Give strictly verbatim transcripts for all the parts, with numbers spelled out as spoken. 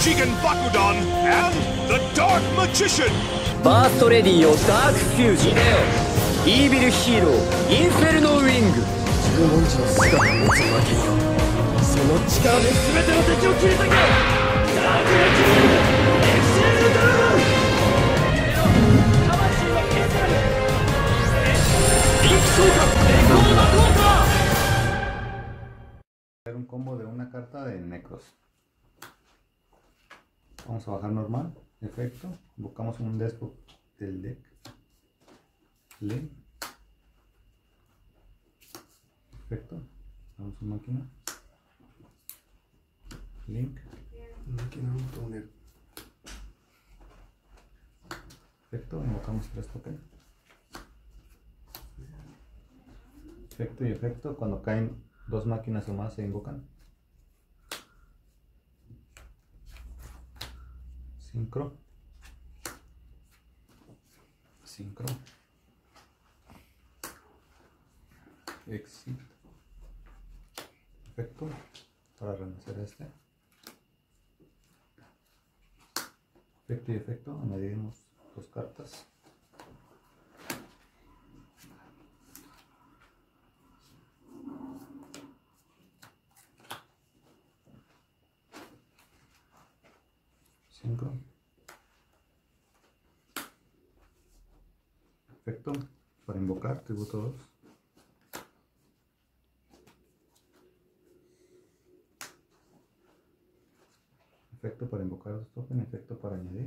Jigen Bakudon, and the Dark Magician! ファーストレディをダークフュージョンイービルヒーローインフェルノウィング十文字の姿を持つわけよその力で全ての敵を切り裂けダークマジシャンエクシエルドラゴン魂の決断一気召喚レコード効果 un combo de una carta de Necros. Vamos a bajar normal, efecto, buscamos un Despot del deck, Link, efecto, vamos a máquina, Link, máquina autoner, efecto, invocamos tres tokens, efecto y efecto, cuando caen dos máquinas o más se invocan. Sincro. Sincro. Exit. Efecto. Para renacer este. Efecto y efecto. Añadimos dos cartas. Sincro. Efecto para invocar tributo dos. Efecto para invocar dos tokens, efecto para añadir.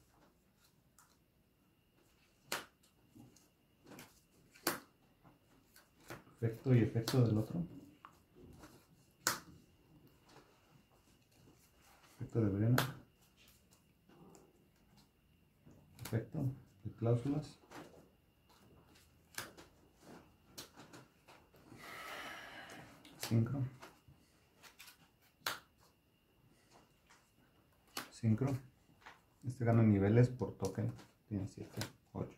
Efecto y efecto del otro. Efecto de Brena. Efecto de cláusulas. Sincro. Sincro. Este gana niveles por token. Tiene siete, ocho.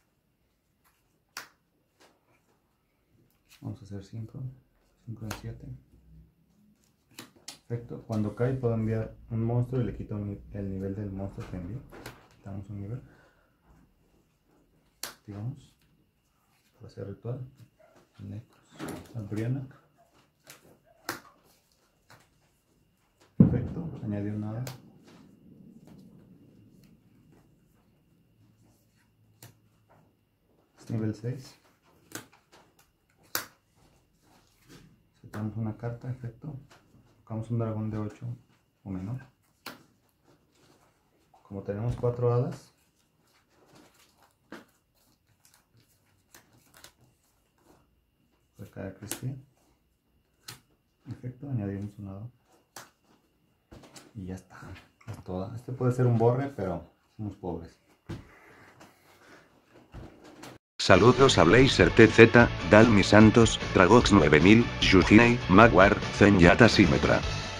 Vamos a hacer sincro. cinco de siete. Perfecto. Cuando cae puedo enviar un monstruo y le quito un, el nivel del monstruo que envío. Quitamos un nivel. Activamos. Para hacer ritual. Necros. Albriana. Perfecto. Añadió nada. Es nivel seis. Sacamos una carta. Efecto. Buscamos un dragón de ocho o menor. Como tenemos cuatro hadas, recae Cristian. Efecto, añadimos un hada. Y ya está. Es toda. Este puede ser un borre, pero somos pobres. Saludos a Blazer T Z, Dalmi Santos, Dragox nueve mil, Yukinei, Magwar, Zenyata Symmetra.